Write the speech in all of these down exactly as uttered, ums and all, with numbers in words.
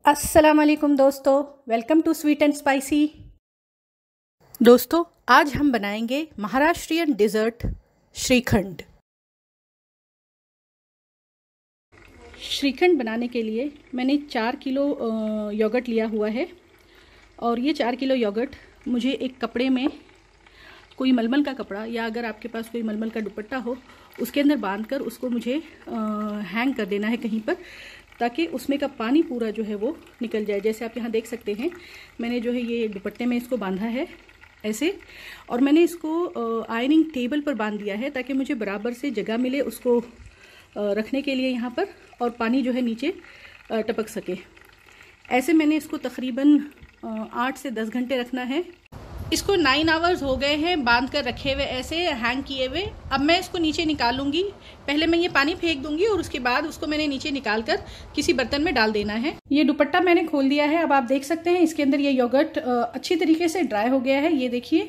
अस्सलाम वालेकुम दोस्तों, welcome to sweet and spicy. दोस्तों, आज हम बनाएंगे महाराष्ट्रियन डिज़र्ट श्रीखंड। श्रीखंड बनाने के लिए मैंने चार किलो योगर्ट लिया हुआ है और ये चार किलो योगर्ट मुझे एक कपड़े में, कोई मलमल का कपड़ा या अगर आपके पास कोई मलमल का दुपट्टा हो उसके अंदर बांधकर उसको मुझे हैंग कर देना है कहीं पर, ताकि उसमें का पानी पूरा जो है वो निकल जाए। जैसे आप यहाँ देख सकते हैं, मैंने जो है ये दुपट्टे में इसको बांधा है ऐसे, और मैंने इसको आयरनिंग टेबल पर बांध दिया है ताकि मुझे बराबर से जगह मिले उसको रखने के लिए यहाँ पर, और पानी जो है नीचे टपक सके। ऐसे मैंने इसको तकरीबन आठ से दस घंटे रखना है। इसको नाइन आवर्स हो गए हैं बांध कर रखे हुए, ऐसे हैंग किए हुए। अब मैं इसको नीचे निकालूंगी। पहले मैं ये पानी फेंक दूंगी और उसके बाद उसको मैंने नीचे निकाल कर किसी बर्तन में डाल देना है। ये दुपट्टा मैंने खोल दिया है। अब आप देख सकते हैं इसके अंदर ये योगर्ट अच्छी तरीके से ड्राई हो गया है। ये देखिए,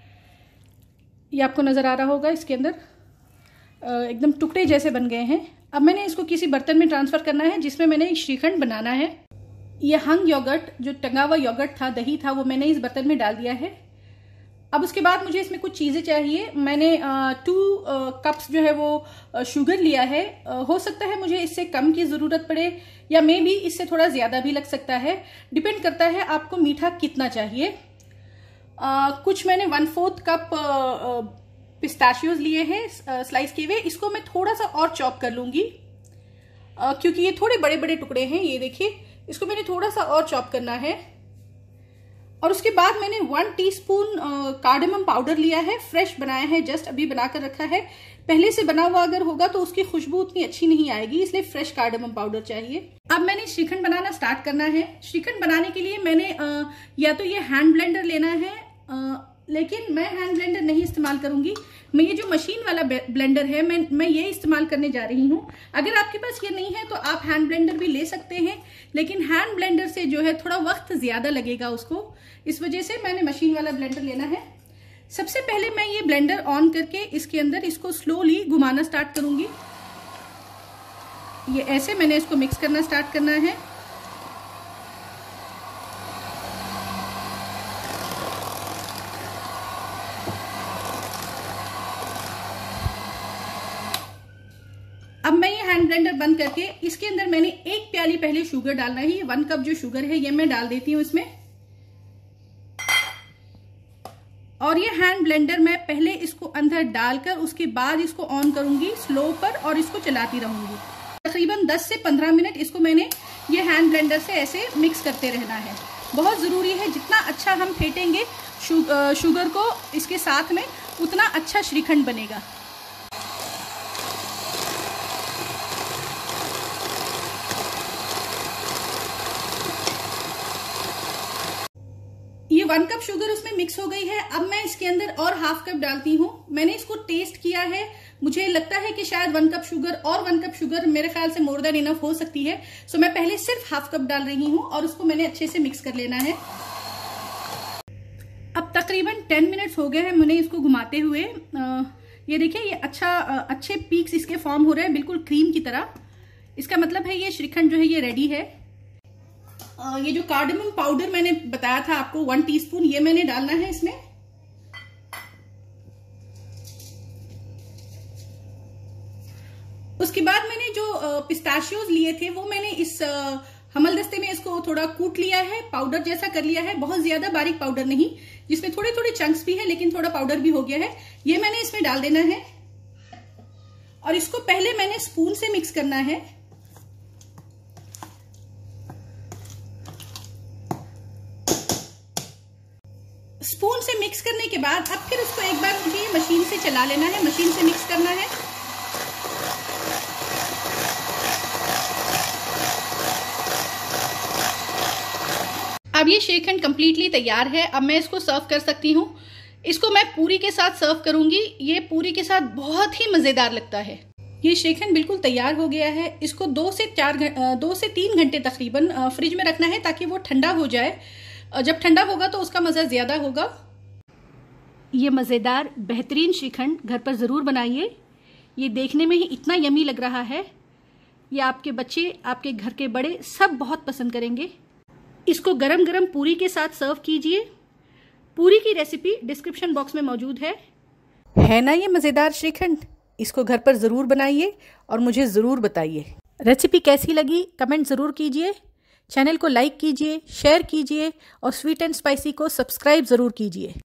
ये आपको नज़र आ रहा होगा, इसके अंदर एकदम टुकड़े जैसे बन गए हैं। अब मैंने इसको किसी बर्तन में ट्रांसफ़र करना है जिसमें मैंने श्रीखंड बनाना है। ये हंग योगर्ट, जो टंगा हुआ योगर्ट था, दही था, वो मैंने इस बर्तन में डाल दिया है। अब उसके बाद मुझे इसमें कुछ चीज़ें चाहिए। मैंने टू कप्स जो है वो शुगर लिया है। आ, हो सकता है मुझे इससे कम की ज़रूरत पड़े या मे भी इससे थोड़ा ज़्यादा भी लग सकता है, डिपेंड करता है आपको मीठा कितना चाहिए। आ, कुछ मैंने वन फोर्थ कप पिस्ताशियोज लिए हैं स्लाइस किए हुए। इसको मैं थोड़ा सा और चॉप कर लूँगी आ, क्योंकि ये थोड़े बड़े बड़े टुकड़े हैं। ये देखिए, इसको मैंने थोड़ा सा और चॉप करना है। और उसके बाद मैंने वन टीस्पून कार्डेमम पाउडर लिया है, फ्रेश बनाया है, जस्ट अभी बनाकर रखा है। पहले से बना हुआ अगर होगा तो उसकी खुशबू उतनी अच्छी नहीं आएगी, इसलिए फ्रेश कार्डेमम पाउडर चाहिए। अब मैंने श्रीखंड बनाना स्टार्ट करना है। श्रीखंड बनाने के लिए मैंने आ, या तो ये हैंड ब्लेंडर लेना है, आ, लेकिन मैं हैंड ब्लेंडर नहीं इस्तेमाल करूंगी। मैं ये जो मशीन वाला ब्लेंडर है, मैं मैं ये इस्तेमाल करने जा रही हूँ। अगर आपके पास ये नहीं है तो आप हैंड ब्लेंडर भी ले सकते हैं, लेकिन हैंड ब्लेंडर से जो है थोड़ा वक्त ज्यादा लगेगा उसको, इस वजह से मैंने मशीन वाला ब्लेंडर लेना है। सबसे पहले मैं ये ब्लेंडर ऑन करके इसके अंदर इसको स्लोली घुमाना स्टार्ट करूंगी। ये ऐसे मैंने इसको मिक्स करना स्टार्ट करना है। अब मैं ये हैंड ब्लेंडर बंद करके इसके अंदर मैंने एक प्याली पहले शुगर डालना है। ये वन कप जो शुगर है ये मैं डाल देती हूँ इसमें। और ये हैंड ब्लेंडर मैं पहले इसको अंदर डालकर उसके बाद इसको ऑन करूंगी स्लो पर और इसको चलाती रहूंगी। तकरीबन दस से पंद्रह मिनट इसको मैंने ये हैंड ब्लेंडर से ऐसे मिक्स करते रहना है। बहुत ज़रूरी है, जितना अच्छा हम फेंटेंगे शुगर को इसके साथ में, उतना अच्छा श्रीखंड बनेगा। ये वन कप शुगर उसमें मिक्स हो गई है। अब मैं इसके अंदर और हाफ कप डालती हूँ। मैंने इसको टेस्ट किया है, मुझे लगता है कि शायद वन कप शुगर और वन कप शुगर मेरे ख्याल से मोर देन इनफ हो सकती है। सो मैं पहले सिर्फ हाफ कप डाल रही हूँ और उसको मैंने अच्छे से मिक्स कर लेना है। अब तकरीबन टेन मिनट्स हो गए हैं मैंने इसको घुमाते हुए। आ, ये देखिए, ये अच्छा अच्छे पीक्स इसके फॉर्म हो रहे हैं, बिल्कुल क्रीम की तरह। इसका मतलब है ये श्रीखंड जो है ये रेडी है। Uh, ये जो कार्डेमम पाउडर मैंने बताया था आपको, वन टीस्पून, ये मैंने डालना है इसमें। उसके बाद मैंने जो पिस्ताशियोज लिए थे वो मैंने इस हमलदस्ते में इसको थोड़ा कूट लिया है, पाउडर जैसा कर लिया है। बहुत ज्यादा बारीक पाउडर नहीं, जिसमें थोड़े थोड़े चंक्स भी है लेकिन थोड़ा पाउडर भी हो गया है। ये मैंने इसमें डाल देना है और इसको पहले मैंने स्पून से मिक्स करना है। स्पून से मिक्स करने के बाद अब फिर उसको एक बार मुझे मशीन से चला लेना है, मशीन से मिक्स करना है। अब ये श्रीखंड कंप्लीटली तैयार है। अब मैं इसको सर्व कर सकती हूँ। इसको मैं पूरी के साथ सर्व करूंगी। ये पूरी के साथ बहुत ही मजेदार लगता है। ये श्रीखंड बिल्कुल तैयार हो गया है। इसको दो से चार दो से तीन घंटे तकरीबन फ्रिज में रखना है ताकि वो ठंडा हो जाए। जब ठंडा होगा तो उसका मज़ा ज़्यादा होगा। ये मज़ेदार बेहतरीन श्रीखंड घर पर ज़रूर बनाइए। ये देखने में ही इतना यमी लग रहा है या आपके बच्चे, आपके घर के बड़े सब बहुत पसंद करेंगे। इसको गरम गरम पूरी के साथ सर्व कीजिए। पूरी की रेसिपी डिस्क्रिप्शन बॉक्स में मौजूद है। है ना ये मज़ेदार श्रीखंड? इसको घर पर ज़रूर बनाइए और मुझे ज़रूर बताइए रेसिपी कैसी लगी। कमेंट ज़रूर कीजिए। चैनल को लाइक कीजिए, शेयर कीजिए और स्वीट एंड स्पाइसी को सब्सक्राइब ज़रूर कीजिए।